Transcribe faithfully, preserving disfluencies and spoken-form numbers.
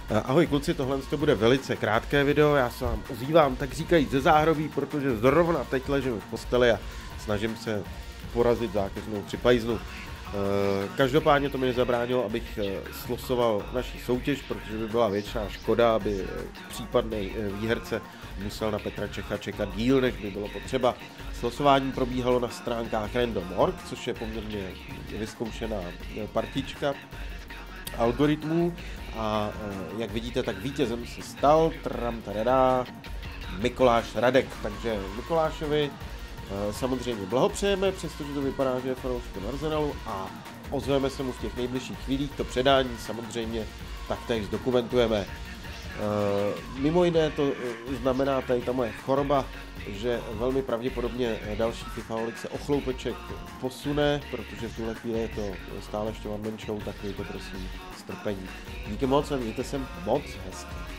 Ahoj kluci, tohle to bude velice krátké video, já se vám ozývám tak říkají ze záhrobí, protože zrovna teď ležím v posteli a snažím se porazit zákeřnou připajznu. Každopádně to mi nezabránilo, abych slosoval naši soutěž, protože by byla většiná škoda, aby případný výherce musel na Petra Čecha čekat díl, než by bylo potřeba. Slosování probíhalo na stránkách random tečka org, což je poměrně vyzkoušená partička algoritmů a jak vidíte, tak vítězem se stal tram, tadadá, Mikoláš Radek, takže Mikolášovi samozřejmě blahopřejeme, přestože to vypadá, že je fanouškem Arsenalu a ozveme se mu v těch nejbližších chvílích, to předání samozřejmě taktéž zdokumentujeme. Mimo jiné to znamená tady ta moje choroba, že velmi pravděpodobně další FIFA Holik se o chloupeček posune, protože v tuhle chvíli je to stále ještě one man show, tak mějte prosím strpení. Díky moc a mějte se moc hezky.